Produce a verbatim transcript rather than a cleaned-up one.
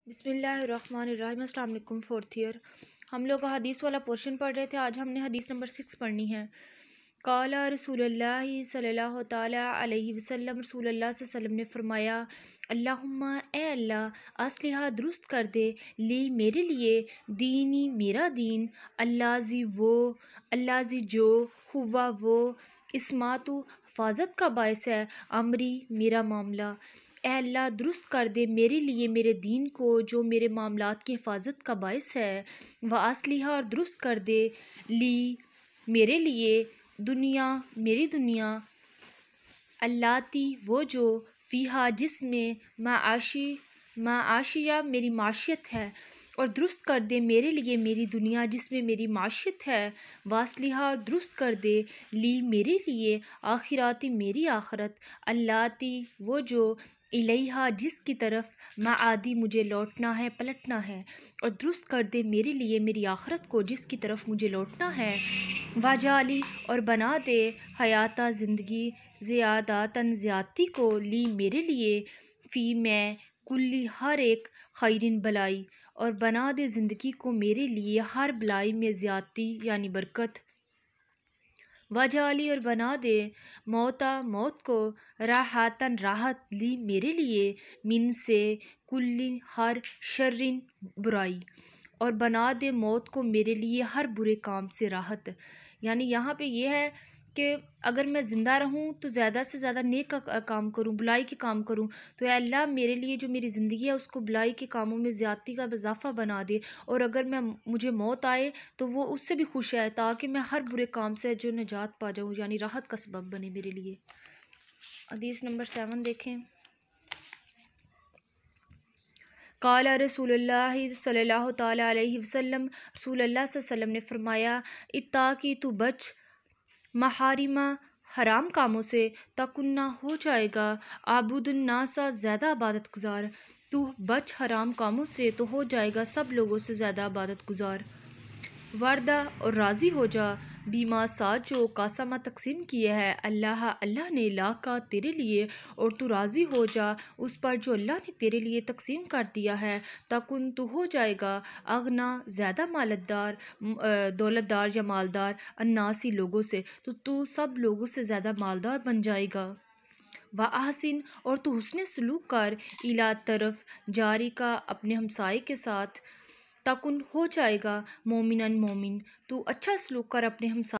بسم اللہ الرحمن الرحیم۔ السلام علیکم فورتھ ایئر۔ ہم لوگ حدیث والا پورشن پڑھ رہے تھے، آج ہم نے حدیث نمبر سکس پڑھنی ہے۔ قال رسول اللہ صلی اللہ تعالیٰ علیہ وسلم، رسول اللہ صلی اللہ علیہ وسلم نے فرمایا، اللہم اے اللہ، اصلحہ درست کر دے، لی میرے لیے، دینی میرا دین، اللہ زی وہ، اللہ زی جو، ہوا وہ، اسماتو حفاظت کا باعث ہے، امری میرا معاملہ، اے اللہ درست کر دے میرے لیے میرے دین کو جو میرے معاملات کی حفاظت کا باعث ہے، و اصلحہ اور درست کر دے، لی میرے لیے، دنیا میری دنیا، اللاتی وہ جو، فیہا جس میں، معاشی معاشیہ میری معیشت ہے، اور درست کر دے میرے لیے میری دنیا جس میں میری معیشت ہے، واصلحہ اور درست کر دے، لی میرے لیے، آخراتی میری آخرت، اللاتی وہ جو، الیہا جس کی طرف، معادی مجھے لوٹنا ہے پلٹنا ہے، اور درست کر دے میرے لیے میری آخرت کو جس کی طرف مجھے لوٹنا ہے، واجعلی اور بنا دے، حیاتہ زندگی، زیاداتاً زیادتی کو، لی میرے لیے، فی میں، کلی ہر ایک، خیرن بلائی، اور بنا دے زندگی کو میرے لیے ہر بلائی میں زیادتی یعنی برکت، واجعلی اور بنا دے، موتا موت کو، راحتاً راحت، لی میرے لیے، من سے، کلی ہر، شرن برائی، اور بنا دے موت کو میرے لیے ہر برے کام سے راحت۔ یعنی یہاں پہ یہ ہے کہ اگر میں زندہ رہوں تو زیادہ سے زیادہ نیک کا کام کروں، بلائی کے کام کروں، تو اے اللہ میرے لیے جو میری زندگی ہے اس کو بلائی کے کاموں میں زیادتی کا اضافہ بنا دے، اور اگر میں مجھے موت آئے تو وہ اس سے بھی خوش ہے تاکہ میں ہر برے کام سے جو نجات پا جاؤں، یعنی راحت کا سبب بنے میرے لیے۔ حدیث نمبر سیون دیکھیں۔ قال رسول اللہ صلی اللہ تعالیٰ علیہ وسلم، رسول اللہ صلی اللہ علیہ وسلم نے فرمایا، اتاکی تو بچ، محارمہ حرام کاموں سے، تکنہ ہو جائے گا، عابد الناسا زیادہ عبادت گزار، تو بچ حرام کاموں سے تو ہو جائے گا سب لوگوں سے زیادہ عبادت گزار، وردہ اور راضی ہو جا، بیما ساتھ جو قاسمہ تقسیم کیا ہے اللہ اللہ نے، لا کا تیرے لیے، اور تو راضی ہو جا اس پر جو اللہ نے تیرے لیے تقسیم کر دیا ہے، تکن تو ہو جائے گا، اغنا زیادہ مالدار، دولت دار یا مالدار، الناسی لوگوں سے، تو تو سب لوگوں سے زیادہ مالدار بن جائے گا، وَأَحْسِن اور تو حسن سلوک کر، اِلیٰ طرف، جاری کا اپنے ہمسائے کے ساتھ، تکن ہو جائے گا، مومناً مومن، تو اچھا سلوک کر اپنے ہمسائے